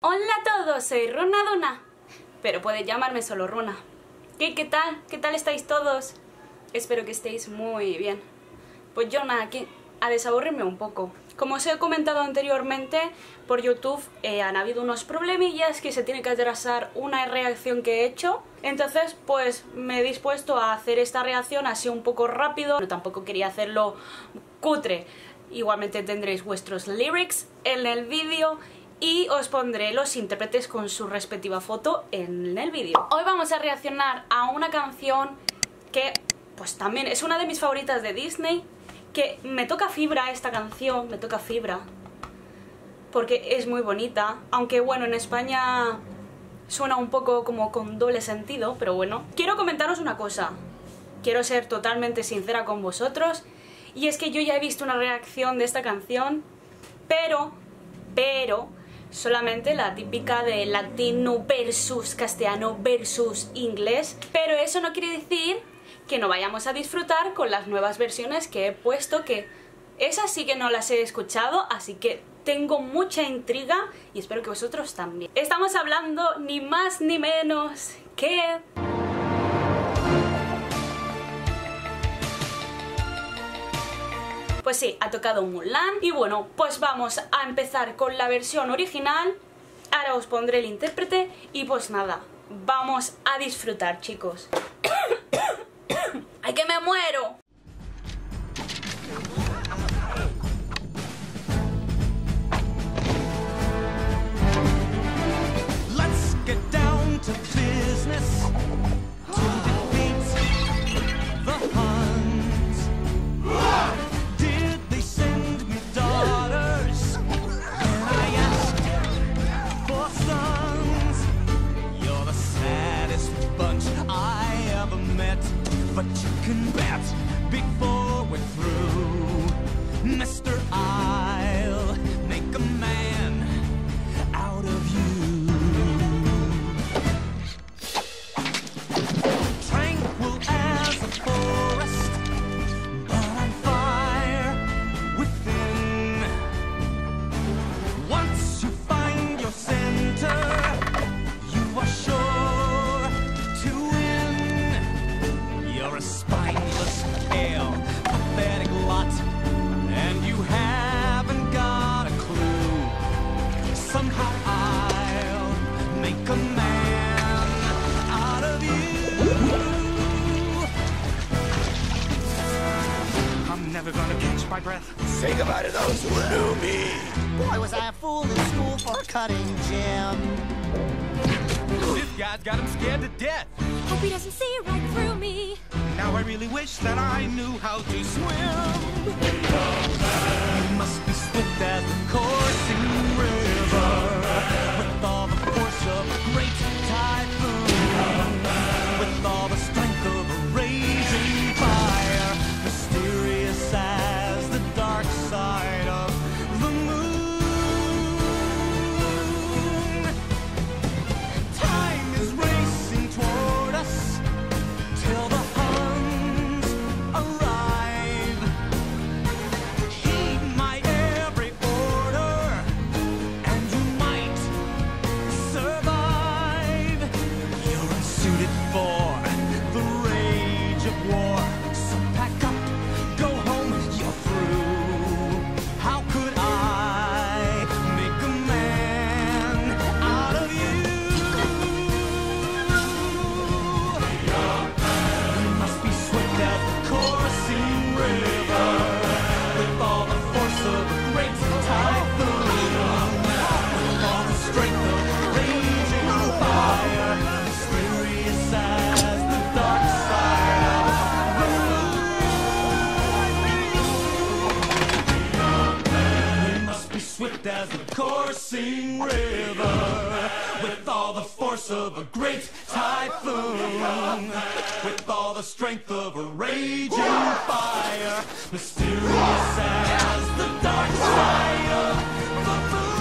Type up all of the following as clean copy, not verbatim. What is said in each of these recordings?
Hola a todos, soy Runa Duna, pero podéis llamarme solo Runa. ¿Qué tal? ¿Qué tal estáis todos? Espero que estéis muy bien. Pues yo nada, aquí a desaburrirme un poco. Como os he comentado anteriormente, por YouTube han habido unos problemillas que se tiene que atrasar una reacción que he hecho. Entonces pues me he dispuesto a hacer esta reacción así un poco rápido, pero tampoco quería hacerlo cutre. Igualmente tendréis vuestros lyrics en el vídeo y os pondré los intérpretes con su respectiva foto en el vídeo. Hoy vamos a reaccionar a una canción que pues también es una de mis favoritas de Disney, que me toca fibra esta canción, me toca fibra, porque es muy bonita, aunque bueno, en España suena un poco como con doble sentido, pero bueno. Quiero comentaros una cosa, quiero ser totalmente sincera con vosotros, y es que yo ya he visto una reacción de esta canción, pero solamente la típica de latino versus castellano versus inglés, pero eso no quiere decir que no vayamos a disfrutar con las nuevas versiones que he puesto, que esas sí que no las he escuchado, así que tengo mucha intriga y espero que vosotros también. Estamos hablando ni más ni menos que... Pues sí, ha tocado Mulan y bueno, pues vamos a empezar con la versión original. Ahora os pondré el intérprete y pues nada, vamos a disfrutar, chicos. ¡Ay, que me muero! Let's get down to business to defeat the Huns. Did they send me daughters when I asked for sons? You're the saddest bunch I ever met, but you can bet before we're through, Mr. I'll make a man out of you. Tranquil as a forest, but on fire within. Once you find your center, you are sure to win. You're a spineless, pale, pathetic lot, and you haven't got a clue. Somehow I'll make a man out of you. I'm never gonna catch my breath. Say goodbye to those who knew me. Boy, was I a fool in school for cutting Jim. This guy's got him scared to death. Hope he doesn't see right through me. Now I really wish that I knew how to swim. You must be swift as the coursing river, with all the force of a great typhoon, with all the strength of a raging fire, mysterious as the dark side of the moon. Time is racing toward us till the Huns arrive. Heed my every order, and you might survive. You're unsuited for the rage of war, so pack up, go home, you're through. How could I make a man out of you? You must be swift as the coursing river, with all the force of a great typhoon, with all the strength of a raging fire, mysterious as the dark side of the moon. You must be swift as the coursing river, with all the force of a great typhoon, with all the strength of a raging fire, mysterious as the dark side of the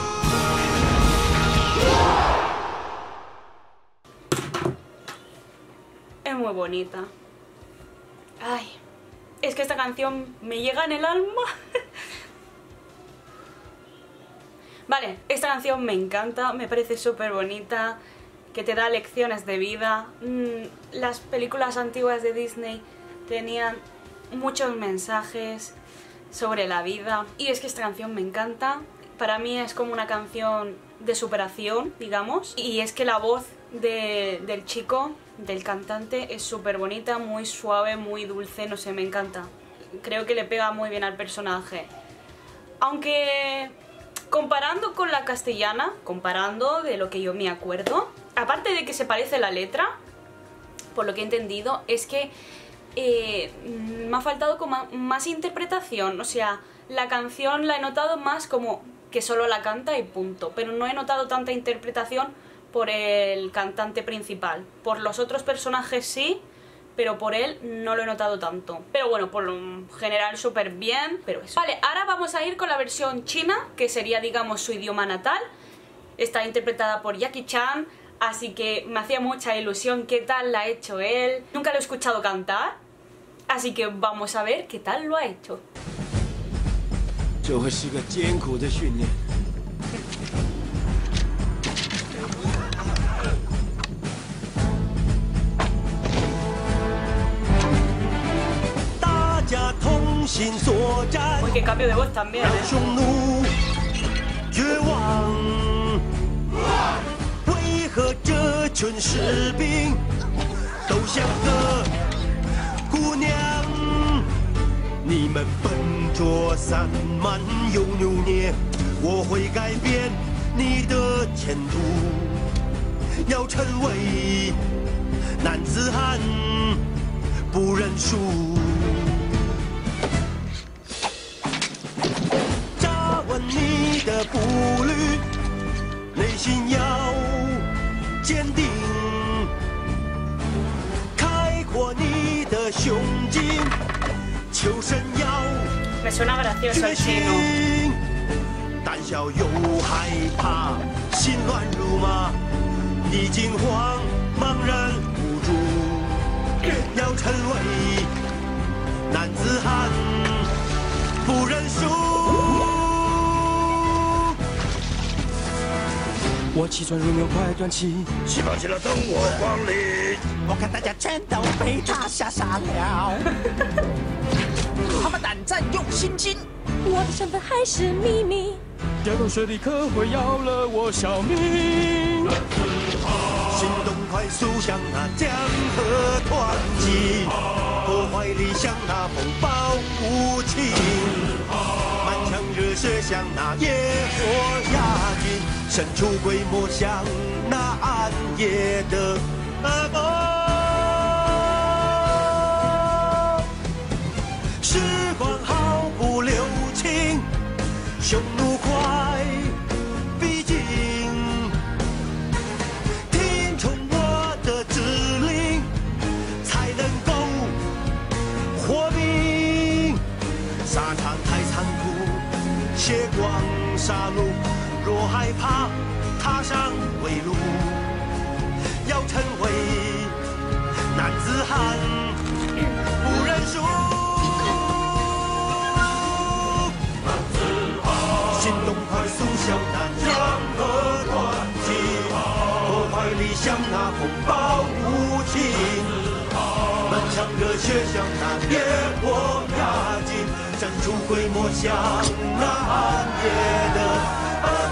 moon. Es muy bonita. Ay, es que esta canción me llega en el alma. Vale, esta canción me encanta, me parece súper bonita, que te da lecciones de vida. Las películas antiguas de Disney tenían muchos mensajes sobre la vida y es que esta canción me encanta. Para mí es como una canción de superación, digamos, y es que la voz del chico, del cantante, es súper bonita, muy suave, muy dulce, no sé, me encanta. Creo que le pega muy bien al personaje. Aunque comparando con la castellana, comparando de lo que yo me acuerdo, aparte de que se parece la letra, por lo que he entendido, es que me ha faltado como más interpretación. O sea, la canción la he notado más como que solo la canta y punto, pero no he notado tanta interpretación por el cantante principal. Por los otros personajes sí, pero por él no lo he notado tanto. Pero bueno, por lo general súper bien, pero eso. Vale, ahora vamos a ir con la versión china, que sería, digamos, su idioma natal. Está interpretada por Jackie Chan, así que me hacía mucha ilusión qué tal la ha hecho él. Nunca lo he escuchado cantar, así que vamos a ver qué tal lo ha hecho. 这会是个艰苦的训练。 大家同心作战， Uy, qué cambio de voz también, 让 ¿eh? 匈奴绝望。为何这群士兵都像个姑娘？你们笨拙散漫又扭捏，我会改变你的前途。要成为男子汉，不认输。扎稳你的步履，内心要坚定，开阔你的胸襟。 求生要 Me suena gracioso 决 el 心 chino.， 胆小又害怕，心乱如麻，你惊慌，茫然无助。要成为男子汉，不认输。 我气喘如牛，快断气。 起跑器了，等我光临。 我看大家全都被他吓傻了。 他们胆战用心惊， 我的身份还是秘密。 掉到水里可会要了我小命。 行动快速像那江河湍急，破坏力像那风暴无情，满腔热血像那野火压境，神出鬼没像那暗夜的梦。时光毫不留情，匈奴快逼近。 听从我的指令，才能够活命。沙场太残酷，血光杀戮。若害怕，踏上归路。要成为男子汉，不认输。心动快速像那江河湍急。 破坏力像那风暴无情，满腔热血像那野火压境，神出鬼没像那暗夜的噩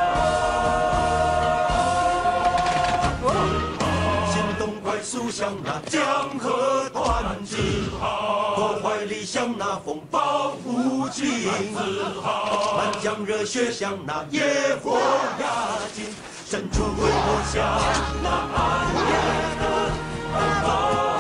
梦。心动快速像那江河湍急，破坏力像那风暴无情，满腔热血像那野火压境。 神出鬼没像那暗夜的噩梦。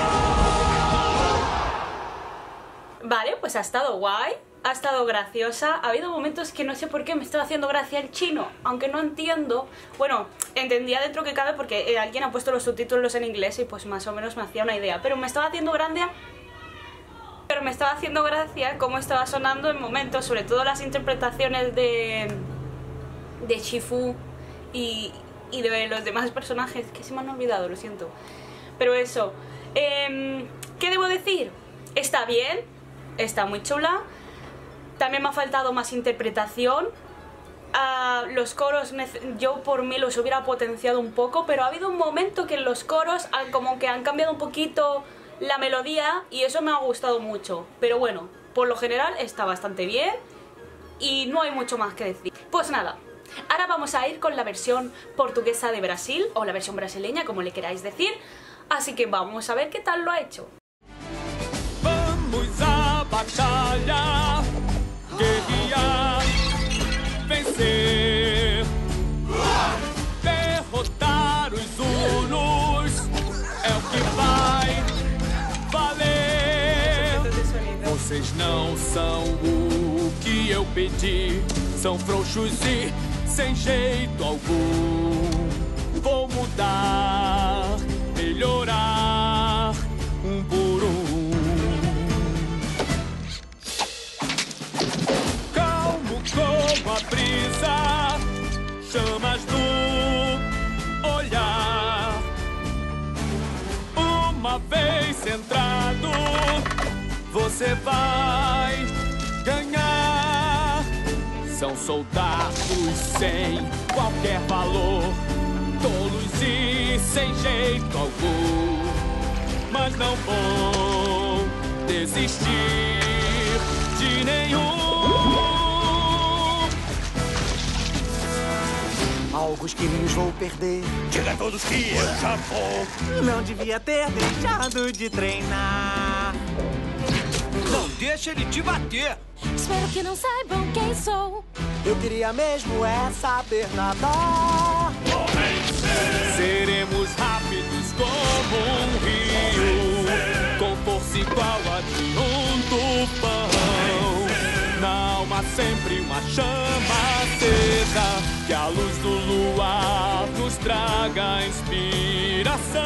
Vale, pues ha estado guay, ha estado graciosa. Ha habido momentos que no sé por qué me estaba haciendo gracia el chino, aunque no entiendo. Bueno, entendía dentro que cabe porque alguien ha puesto los subtítulos en inglés y pues más o menos me hacía una idea. Pero me estaba haciendo gracia. Pero me estaba haciendo gracia cómo estaba sonando en momentos, sobre todo las interpretaciones de Shifu. Y de los demás personajes, que se me han olvidado, lo siento. Pero eso, ¿qué debo decir? Está bien, está muy chula. También me ha faltado más interpretación. Los coros, yo por mí los hubiera potenciado un poco, pero ha habido un momento que en los coros como que han cambiado un poquito la melodía y eso me ha gustado mucho. Pero bueno, por lo general está bastante bien y no hay mucho más que decir. Pues nada, ahora vamos a ir con la versión portuguesa de Brasil, o la versión brasileña, como le queráis decir. Así que vamos a ver qué tal lo ha hecho. Vamos a batalha, guerrear, vencer, derrotar os Zulus, é o que vai valer. Vocês não são o que eu pedi, são frouxos e sem jeito algum. Vou mudar, melhorar, por calmo como a brisa, chamas no olhar. Uma vez centrado, você vai ganhar. São soldados sem qualquer valor, tolos e sem jeito algum, mas não vou desistir de nenhum. Alguns quilinhos vou perder. Diga a todos que eu já vou. Não devia ter deixado de treinar. Não deixa ele te bater. Espero que não saibam quem sou. Eu queria mesmo é saber nadar. Seremos rápidos como um rio, com força igual a de um tufão. Na alma sempre uma chama acesa, que a luz do luar nos traga inspiração.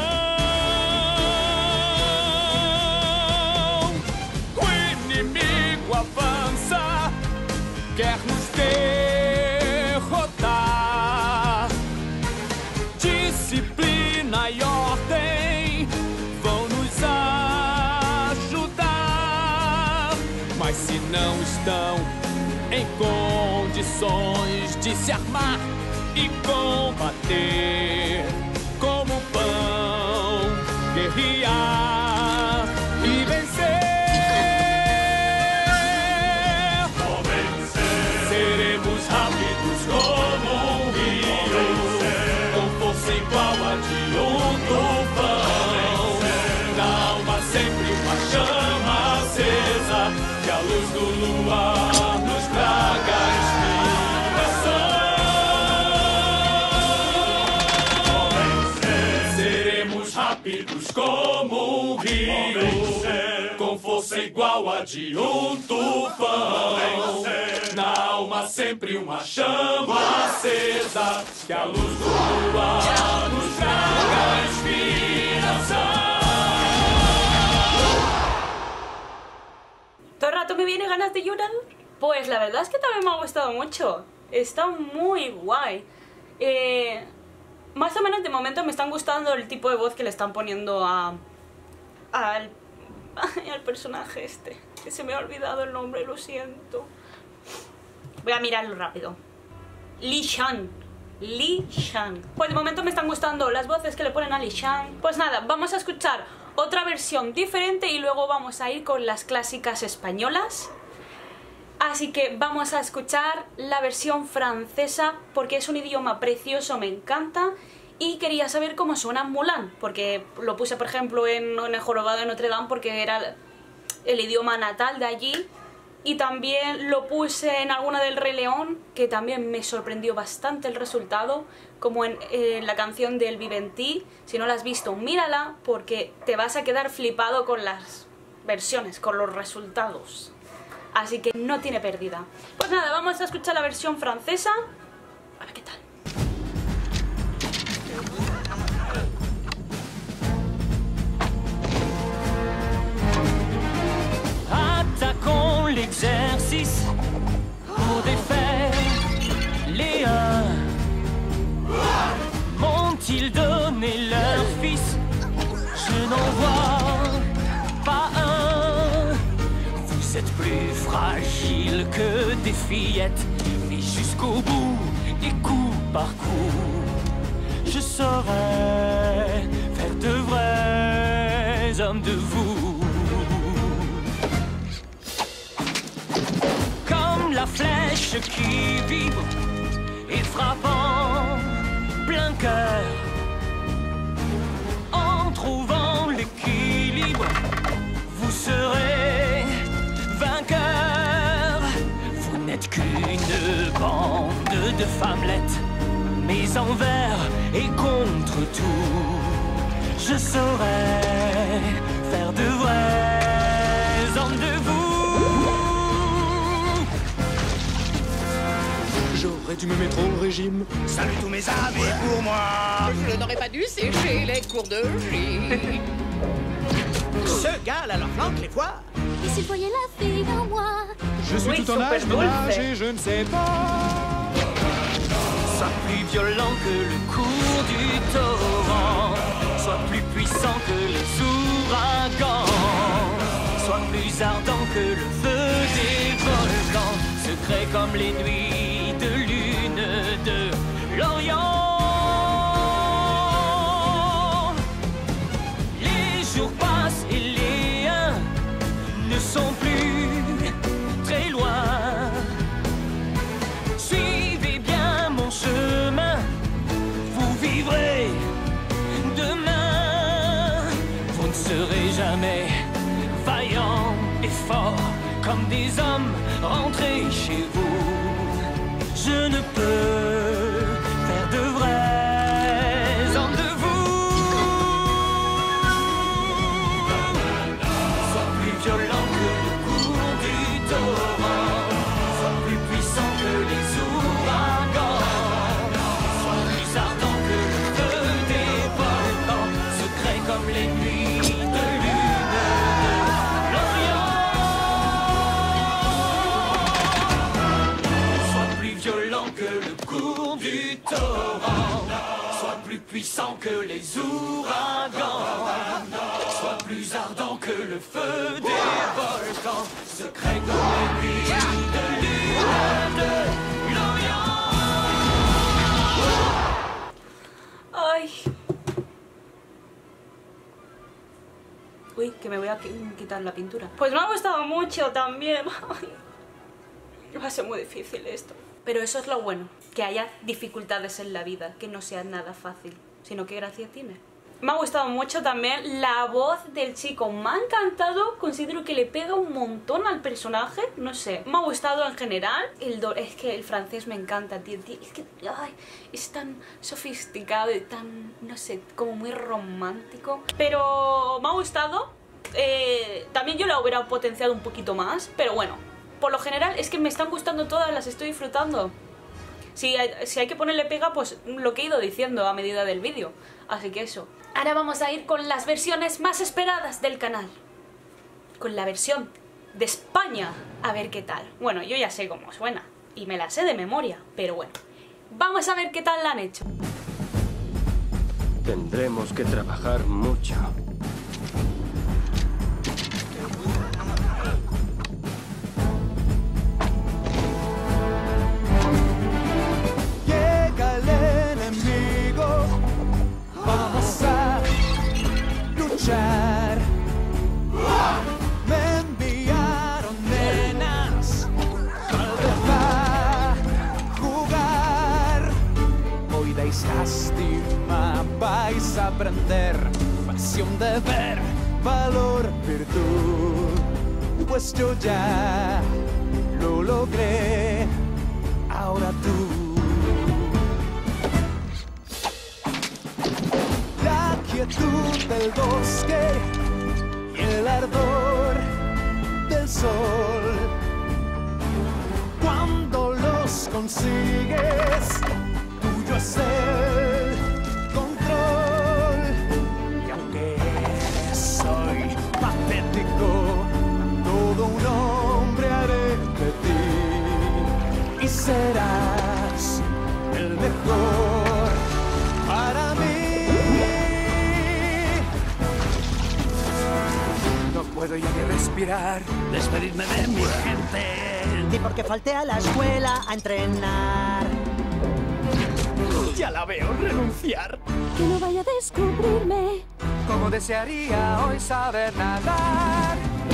O inimigo avança, quer nos derrotar. Disciplina e ordem vão nos ajudar, mas se não estão em condições de se armar e combater como pão, guerrear e vencer. Seremos rápidos como um rio, com força igual a de um tufão. Na alma sempre uma chama acesa, que a luz do luar nos traga inspiração. Seremos rápidos como um rio, com força igual a de um tufão. Na alma sempre uma chama acesa, que a luz do luar nos traga inspiração. ¿Todo el rato me viene ganas de llorar? Pues la verdad es que también me ha gustado mucho. Está muy guay. Más o menos de momento me están gustando el tipo de voz que le están poniendo al personaje este. Que se me ha olvidado el nombre, lo siento. Voy a mirarlo rápido. Li Shan. Pues de momento me están gustando las voces que le ponen a Li Shan. Pues nada, vamos a escuchar otra versión diferente y luego vamos a ir con las clásicas españolas. Así que vamos a escuchar la versión francesa porque es un idioma precioso, me encanta. Y quería saber cómo suena Mulan, porque lo puse por ejemplo en El Jorobado de Notre Dame porque era el idioma natal de allí. Y también lo puse en alguna del Rey León, que también me sorprendió bastante el resultado, como en la canción del Vivendi. Si no la has visto, mírala, porque te vas a quedar flipado con las versiones, con los resultados. Así que no tiene pérdida. Pues nada, vamos a escuchar la versión francesa. A ver qué tal. Attaquons l'exercice pour défaire les uns. M'ont-ils donné leur fils? Je n'en vois pas un. Vous êtes plus fragile que des fillettes, mais jusqu'à jusqu'au bout et coup par coup, je saurais faire de vrais hommes de vous. Comme la flèche qui vibre et frappe en plein cœur, en trouvant l'équilibre, vous serez vainqueur. Vous n'êtes qu'une bande de femmelettes, mais envers et contre tout, je saurais faire de vrais hommes de vous. J'aurais dû me mettre au régime. Salut tous mes amis pour moi. Je n'aurais pas dû sécher les cours de gym. Ce gars à leur flanque les fois. Et s'il voyait la fille en moi? Je suis Oui, tout en âge de super nage drôle, et je ne sais pas. Soit plus violent que le cours du torrent, soit plus puissant que les ouragans, soit plus ardent que le feu des volcans, secret comme les nuits de lune de l'Orient. Les jours passent et les uns ne sont plus très loin. Suivez bien mon chemin, vous vivrez demain. Vous ne serez jamais vaillants et forts comme des hommes rentrés chez vous. Je ne peux faire de vrais hommes de vous. Sois plus violent que le cours du torrent, sois plus puissant que les ouragans, sois plus ardent que le feu des volcans, secret comme les nuits de lune de l'Orient. Sois plus violent que le cours du torrent, sois plus puissant que les ouragans, sois plus ardent que le feu des volcans, secret comme les nuits de lune de l'Orient. Ay. Uy, que me voy a quitar la pintura. Pues me ha gustado mucho también. Va a ser muy difícil esto. Pero eso es lo bueno, que haya dificultades en la vida, que no sea nada fácil, sino que gracia tiene. Me ha gustado mucho también la voz del chico, me ha encantado, considero que le pega un montón al personaje, no sé, me ha gustado en general. Es que el francés me encanta, tío, es que ay, es tan sofisticado y tan, no sé, como muy romántico. Pero me ha gustado, también yo la hubiera potenciado un poquito más, pero bueno, por lo general es que me están gustando todas, las estoy disfrutando. Si hay que ponerle pega, pues lo que he ido diciendo a medida del vídeo. Así que eso. Ahora vamos a ir con las versiones más esperadas del canal. Con la versión de España. A ver qué tal. Bueno, yo ya sé cómo suena. Y me la sé de memoria. Pero bueno. Vamos a ver qué tal la han hecho. Tendremos que trabajar mucho. Llega el enemigo, vamos a luchar. Me enviaron nenas, tal vez va a jugar. Hoy dais lástima, vais a aprender pasión de ver, valor, virtud. Pues yo ya lo logré, ahora tú. La quietud del bosque y el ardor del sol. Cuando los consigues, tuyo es el control. Y aunque soy patético, todo un hombre haré de ti. Y serás el mejor para mí. No puedo ya ni respirar. respirar, despedirme de mi gente. Y porque falté a la escuela a entrenar. Ya la veo renunciar. Que no vaya a descubrirme. Como desearía hoy saber nadar.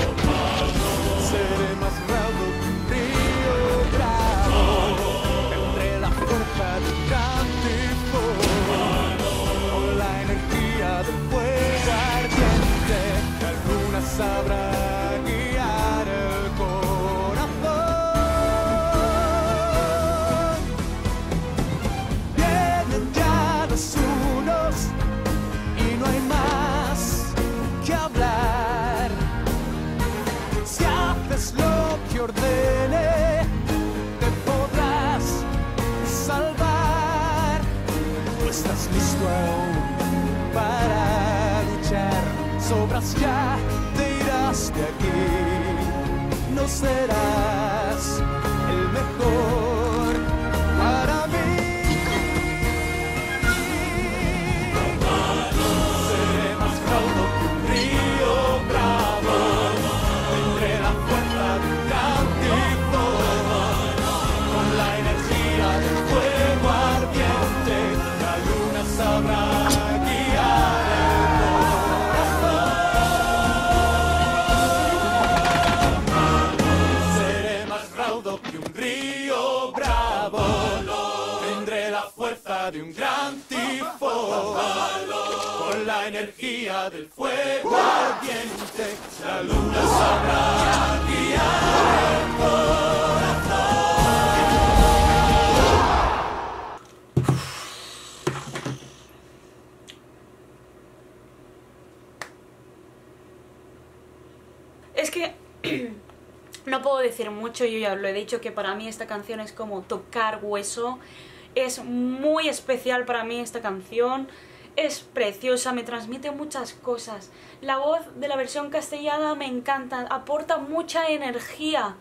Seré más bravo que un río bravo. Tendré la fuerza de un gran tifón. Con la energía del fuego ardiente. La luna sabrá guiar el corazón. Vienen ya los unos y no hay más que hablar. Si haces lo que ordene, te podrás salvar. No estás listo aún para luchar. Sobras ya, te irás de aquí. No serás el mejor para mí. Seré más raudo que un río bravo. Tendré la fuerza de un gran tifón. Con la energía del fuego ardiente, la luna sabrá guiar el corazón. Seré más raudo que un río bravo. Tendré la fuerza de un gran tifón. Con la energía del fuego ardiente, la luna sabrá guiar el corazón. Es que no puedo decir mucho, yo ya lo he dicho, que para mí esta canción es como tocar hueso. Es muy especial para mí esta canción. Es preciosa, me transmite muchas cosas. La voz de la versión castellana me encanta, aporta mucha energía.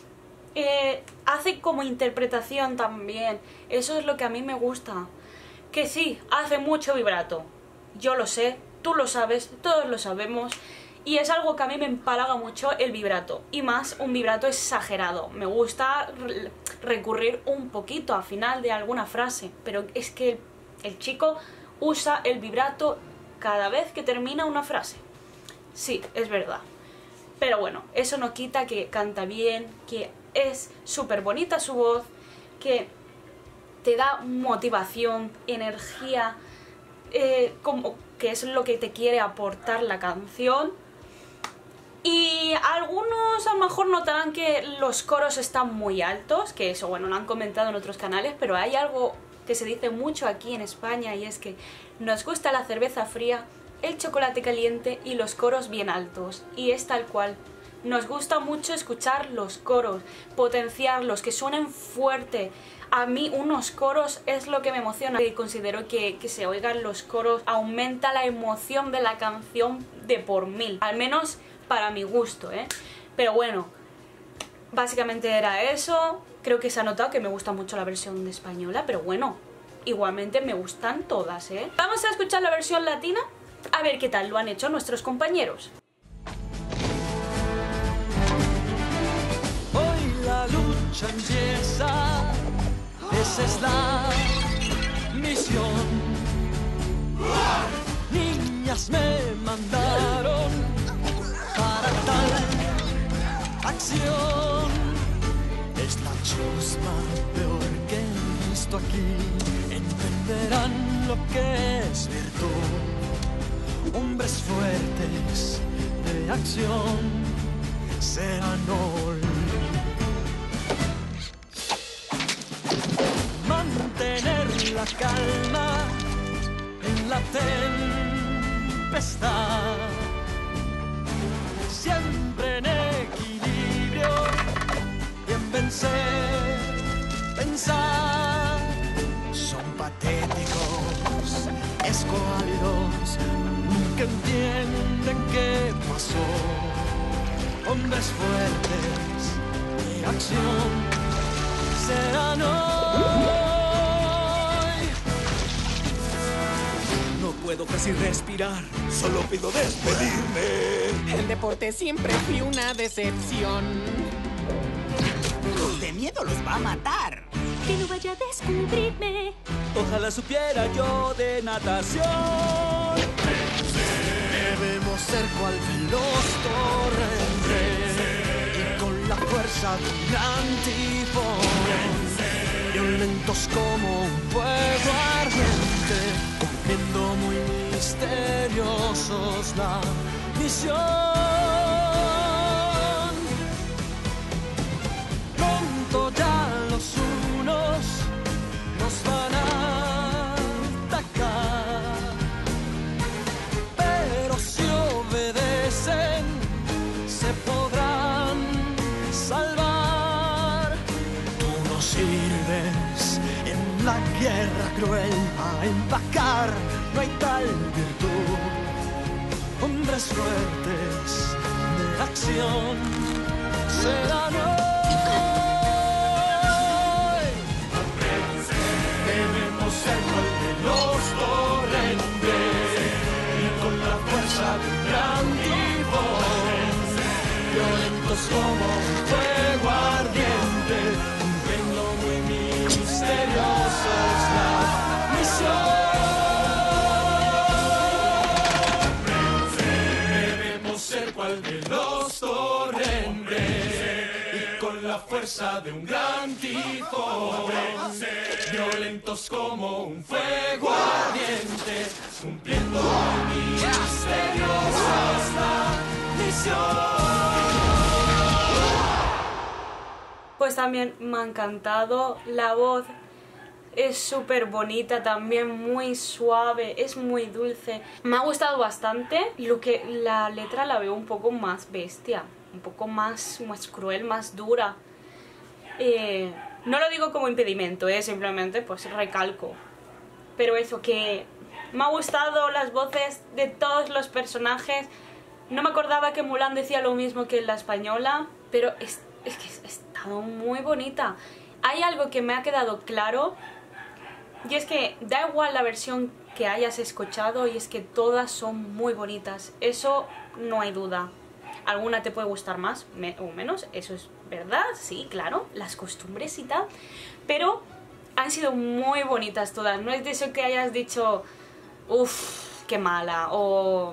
Hace como interpretación también. Eso es lo que a mí me gusta. Que sí, hace mucho vibrato. Yo lo sé, tú lo sabes, todos lo sabemos. Y es algo que a mí me empalaga mucho el vibrato. Y más un vibrato exagerado. Me gusta recurrir un poquito al final de alguna frase. Pero es que el chico usa el vibrato cada vez que termina una frase. Sí, es verdad. Pero bueno, eso no quita que canta bien, que es súper bonita su voz, que te da motivación, energía, como que es lo que te quiere aportar la canción. Y algunos a lo mejor notarán que los coros están muy altos, que eso, bueno, lo han comentado en otros canales, pero hay algo que se dice mucho aquí en España y es que nos gusta la cerveza fría, el chocolate caliente y los coros bien altos. Y es tal cual. Nos gusta mucho escuchar los coros, potenciarlos, que suenen fuerte. A mí unos coros es lo que me emociona. Y considero que se oigan los coros aumenta la emoción de la canción de por mil. Al menos para mi gusto, ¿eh? Pero bueno, básicamente era eso. Creo que se ha notado que me gusta mucho la versión española, pero bueno, igualmente me gustan todas, ¿eh? Vamos a escuchar la versión latina, a ver qué tal lo han hecho nuestros compañeros. Hoy la lucha empieza, esa es la misión. Niñas me mandaron para tal acción. Es la chusma peor que he visto aquí. Entenderán lo que es virtud. Hombres fuertes de acción serán hoy. Mantener la calma en la tempestad. Siempre en equilibrio y en vencer, pensar. Son patéticos, escuálidos, nunca entienden qué pasó. Hombres fuertes de acción serán hoy. No puedo casi respirar. Solo pido despedirme. El deporte siempre fue una decepción. De miedo los va a matar. Que no vaya a descubrirme. Ojalá supiera yo de natación. Debemos ser cual veloz torrente y con la fuerza de un gran tifón, violentos como un fuego ardiente, cumpliendo muy misteriosos la misión. Pronto ya los unos nos van a atacar, pero si obedecen se podrán salvar. Tú no sirves en la guerra cruel a empacar, no hay tal virtud. Hombres fuertes de acción serán hoy. Debemos ser cual de los torrentes y con la fuerza de un gran tifón, violentos como un fuego ardiente, cumpliendo muy misteriosos la misión. Debemos ser cual de los torrentes y con la fuerza de un gran tifón, violentos como un fuego ardiente, cumpliendo muy misteriosos la misión. Pues también me ha encantado, la voz es súper bonita, también muy suave, es muy dulce. Me ha gustado bastante, lo que la letra la veo un poco más bestia, un poco más cruel, más dura. No lo digo como impedimento, simplemente pues recalco. Pero eso, que me ha gustado las voces de todos los personajes. No me acordaba que Mulan decía lo mismo que en la española, pero es que ha estado muy bonita. Hay algo que me ha quedado claro, y es que da igual la versión que hayas escuchado, y es que todas son muy bonitas. Eso no hay duda. Alguna te puede gustar más o menos, eso es verdad, sí, claro, las costumbres y tal, pero han sido muy bonitas todas. No es de eso que hayas dicho, uff, qué mala, o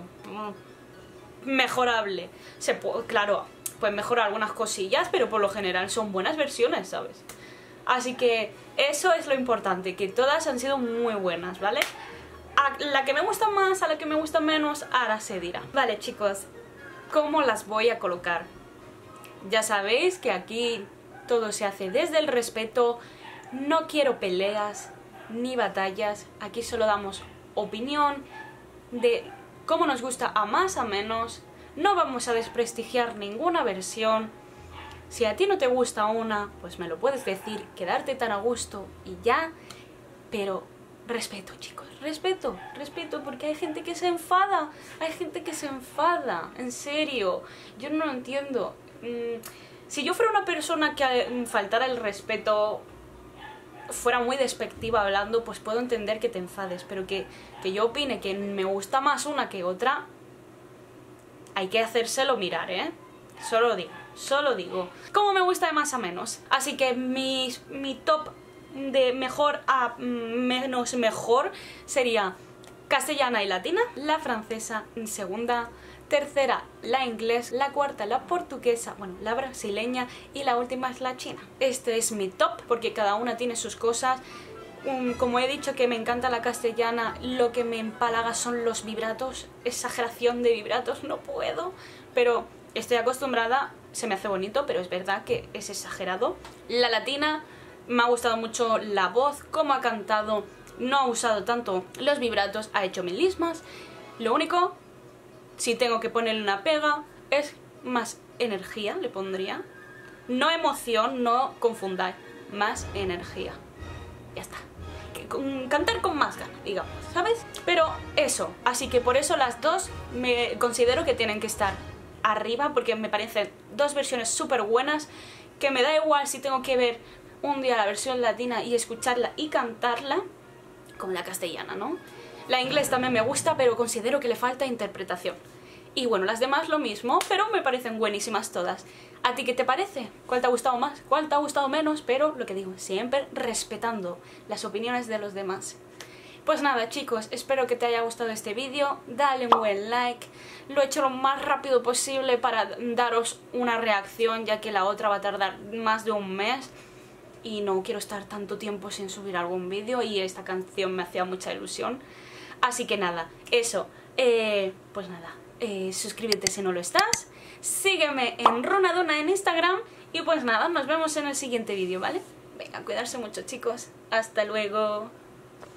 mejorable. Claro, pueden mejorar algunas cosillas, pero por lo general son buenas versiones, ¿sabes? Así que eso es lo importante, que todas han sido muy buenas, ¿vale? A la que me gusta más, a la que me gusta menos, ahora se dirá. Vale, chicos, ¿cómo las voy a colocar? Ya sabéis que aquí todo se hace desde el respeto. No quiero peleas ni batallas. Aquí solo damos opinión de cómo nos gusta a más a menos. No vamos a desprestigiar ninguna versión. Si a ti no te gusta una, pues me lo puedes decir, quedarte tan a gusto y ya. Pero respeto, chicos, respeto, porque hay gente que se enfada. Hay gente que se enfada, en serio. Yo no lo entiendo. Si yo fuera una persona que faltara el respeto, fuera muy despectiva hablando, pues puedo entender que te enfades. Pero que yo opine que me gusta más una que otra, hay que hacérselo mirar, ¿eh? Solo digo. ¿Cómo me gusta de más a menos? Así que mi top de mejor a menos mejor sería castellana y latina, la francesa en segunda, tercera la inglesa, la cuarta la portuguesa, bueno, la brasileña, y la última es la china. Este es mi top porque cada una tiene sus cosas. Como he dicho que me encanta la castellana, lo que me empalaga son los vibratos, exageración de vibratos, no puedo, pero estoy acostumbrada, se me hace bonito, pero es verdad que es exagerado. La latina, me ha gustado mucho la voz, cómo ha cantado, no ha usado tanto los vibratos, ha hecho melismas. Lo único, si tengo que ponerle una pega, es más energía, le pondría. No emoción, no confundáis, más energía. Ya está. Cantar con más ganas, digamos, ¿sabes? Pero eso, así que por eso las dos me considero que tienen que estar arriba, porque me parecen dos versiones súper buenas, que me da igual si tengo que ver un día la versión latina y escucharla y cantarla, como la castellana, ¿no? La inglés también me gusta, pero considero que le falta interpretación. Y bueno, las demás lo mismo, pero me parecen buenísimas todas. ¿A ti qué te parece? ¿Cuál te ha gustado más? ¿Cuál te ha gustado menos? Pero lo que digo, siempre respetando las opiniones de los demás. Pues nada, chicos, espero que te haya gustado este vídeo. Dale un buen like. Lo he hecho lo más rápido posible para daros una reacción, ya que la otra va a tardar más de un mes. Y no quiero estar tanto tiempo sin subir algún vídeo, y esta canción me hacía mucha ilusión. Así que nada, eso. Pues nada. Suscríbete si no lo estás, sígueme en Ronadona en Instagram y pues nada, nos vemos en el siguiente vídeo, ¿vale? Venga, cuidarse mucho, chicos, hasta luego.